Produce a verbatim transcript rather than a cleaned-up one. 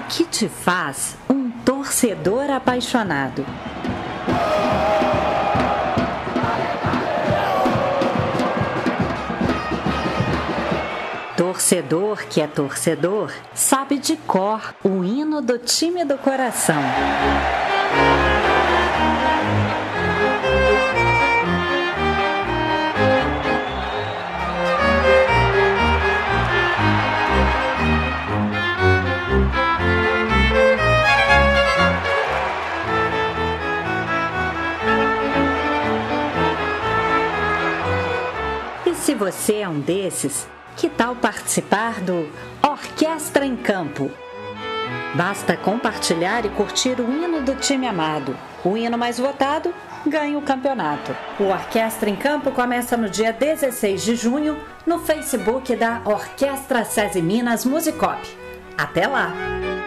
que te faz um torcedor apaixonado? Torcedor que é torcedor sabe de cor o hino do time do coração. E se você é um desses, que tal participar do Orquestra em Campo? Basta compartilhar e curtir o hino do time amado. O hino mais votado ganha o campeonato. O Orquestra em Campo começa no dia dezesseis de junho no Facebook da Orquestra SESI Minas Musicop. Até lá!